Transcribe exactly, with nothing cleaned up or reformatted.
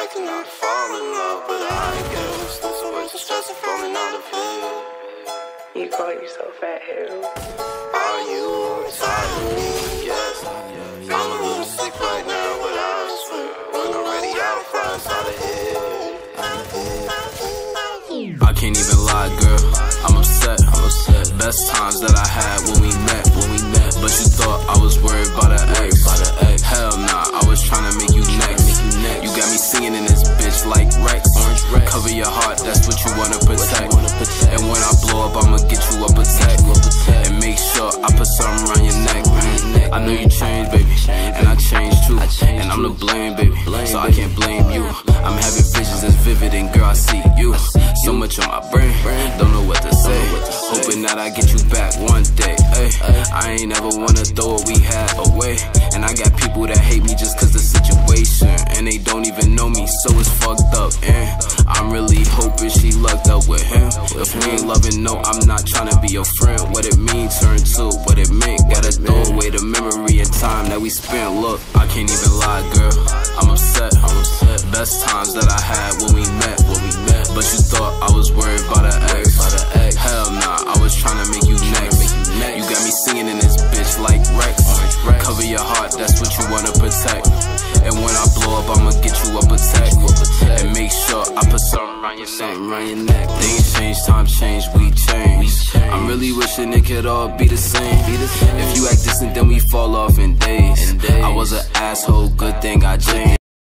I cannot fall in love, but I guess that's the way to stress and falling out of here. You call yourself Fat Harold? Are you tired of me? Yes. I'm a little sick right now, but I swear when I'm ready, I'll fly inside of here. I can't even lie, girl, I'm upset, I'm upset. Best times that I had when we met, when we met. But you thought I was worried about an ex, by the ex. Hell nah, I was trying to make you next, make you next. You got me singing in this bitch like Rex. Orange Rex. Cover your heart, that's what you wanna protect. You wanna protect. And when I blow up, I'ma get you up a tech. And make sure I put something around your neck. I know you changed, baby, and I changed too. And I'm to blame, baby, so I can't blame you. I'm having visions as vivid, and girl, I see you. So much on my brain, don't know what to say. Hoping that I get you back one day. Ay, I ain't ever wanna throw what we had away. And I got people that hate me just cause the situation, and they don't even know me, so it's fucked up. And I'm really hoping she lucked up with him. If we ain't loving, no, I'm not trying to be your friend. What it mean turn to what it meant. Gotta throw away the memory and time that we spent. Look, I can't even lie, girl, I'm upset, I'm upset. Best times that I had when we met, when we met. But you thought I was worried about an ex, ex. Hell nah, I was trying to make you next, make you next. You got me singing in this bitch like Rex. Rex. Cover your heart, that's what you wanna protect. And when I blow up, I'ma get you up a tech. And make sure I put something around your neck, around your neck. Things change, time change, we change. I'm really wishing it could all be the same. If you act distant, then we fall off in days. I was an asshole, good thing I changed.